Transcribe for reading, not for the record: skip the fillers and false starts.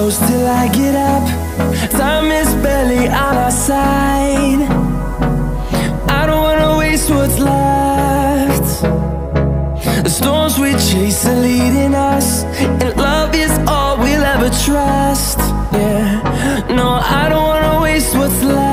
close till I get up. Time is barely on our side. I don't wanna waste what's left. The storms we chase are leading us, and love is all we'll ever trust. Yeah, no, I don't wanna waste what's left.